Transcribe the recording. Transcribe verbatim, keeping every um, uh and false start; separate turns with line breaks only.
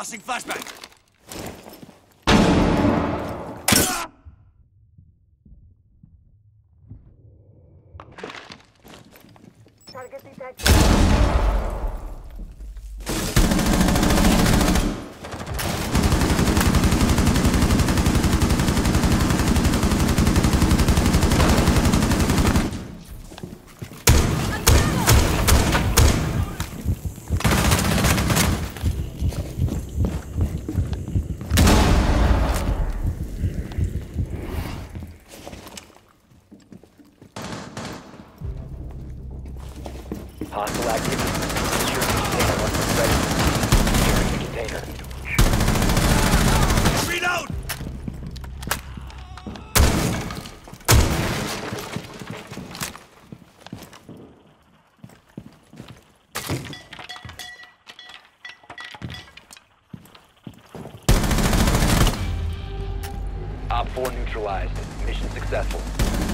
Tossing flashbang.
Target detected.
Hostile activity. Secure the container once it's ready. Securing the container.
Reload!
Op four neutralized. Mission successful.